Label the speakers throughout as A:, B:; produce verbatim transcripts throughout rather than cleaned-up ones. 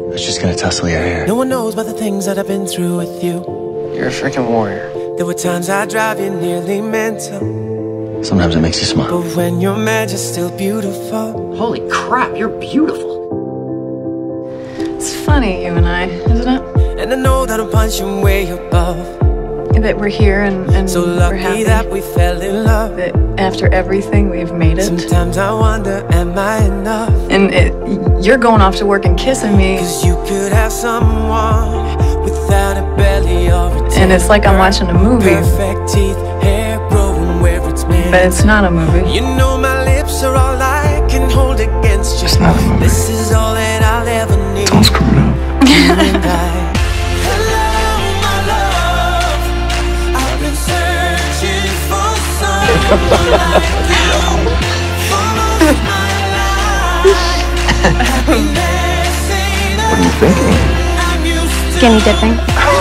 A: I was just gonna tussle your hair.
B: No one knows about the things that I've been through with you.
C: You're a freaking warrior.
B: There were times I drive you nearly mental.
A: Sometimes it makes you smile.
B: But when you're mad, you're still beautiful.
C: Holy crap, you're beautiful.
D: It's funny, you and I, isn't it?
B: And I know that I'm punching way above.
D: That we're here and, and
B: So
D: we're
B: lucky
D: happy.
B: that we fell in love.
D: That after everything, we've made it.
B: Sometimes I wonder, am I enough?
D: And it, you're going off to work and kissing me.
B: Cause you could have someone without a belly or a temper.
D: And it's like I'm watching a movie.
B: Perfect teeth, hair growing where it's meant.
D: But it's not a movie.
B: You know my lips are all I can hold against you.
A: It's not a movie.
B: This is all that I'll ever need.
A: Don't screw it up.
B: You and I. Hello, my love. I've been searching for someone like you for most of my life. Happiness ain't
A: What are you thinking?
B: I'm used to.
E: Skinny dipping.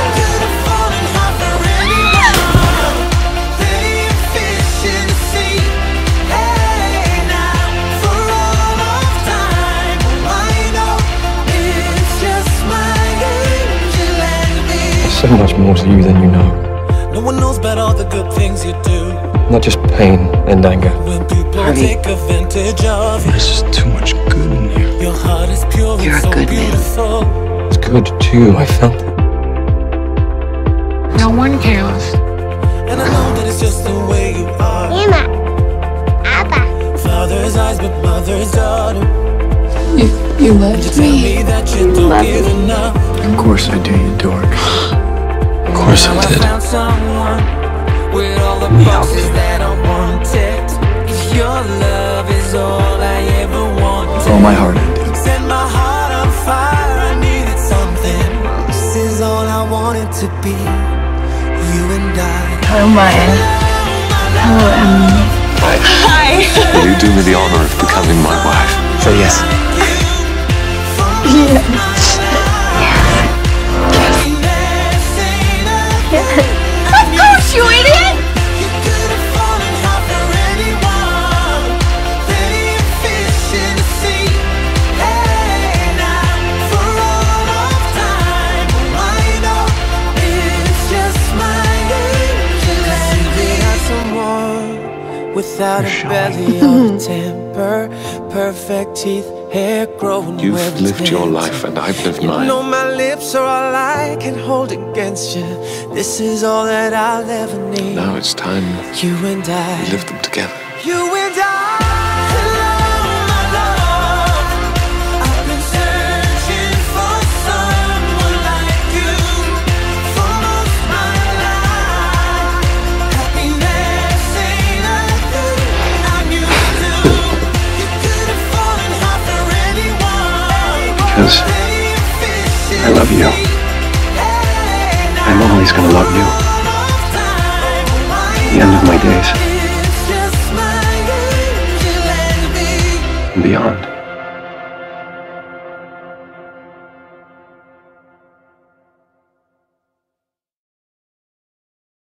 A: So much more to you than you know.
B: No one knows about all the good things you do.
A: Not just pain and anger.
B: When people
C: Harvey.
B: take advantage of you.
A: There's just too much good in you.
B: Your heart is pure
C: You're
B: and
C: a
B: so
C: good man.
B: beautiful.
A: It's good too, I felt it.
E: No one cares.
B: And I know that it's just the way you are.
E: Mama. Papa.
B: Father's eyes but mother's daughter.
D: You, you loved
B: You tell me that you don't
E: Love
B: give
E: me.
B: enough.
A: Of course I do, you dork. Of course
B: Now
A: I
B: I
A: did.
B: found someone with all the
A: Me
B: boxes
A: helping.
B: that I wanted. If your love is all I ever wanted.
A: All my heart I did.
B: Set my heart on fire, I needed something. This is all I wanted to be. You and I.
D: Oh my. Hello, Emily. Hi.
F: Will you do me the honor of becoming my wife?
A: Say yes.
E: Of course, you idiot!
B: Without
A: You're
B: a
A: showing.
B: belly or a temper, perfect teeth, hair growing where
F: You've
B: it's
F: lived your
B: meant.
F: life and I've lived
B: You
F: mine.
B: know my lips are all I can hold against you. This is all that I'll ever need.
F: Now it's time
B: You and I.
F: we live them together.
B: You and I. Hello, my love. I've been searching for someone like you for most of my life. Happiness ain't a thing I'm used to. You could have fallen hard for anyone.
A: Because I love you. I'm always gonna love you. At the end of my days. And beyond.